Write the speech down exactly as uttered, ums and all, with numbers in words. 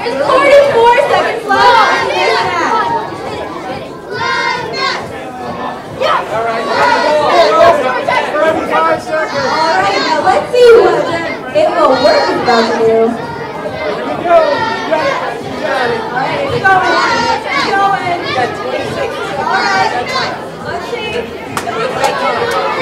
forty-four seconds left. thirty-five seconds. Alright, now let's see what it will work is about to do. Here we go. You got it. You got it. Alright, it's going. It's going. You got twenty-six. Alright, let's see.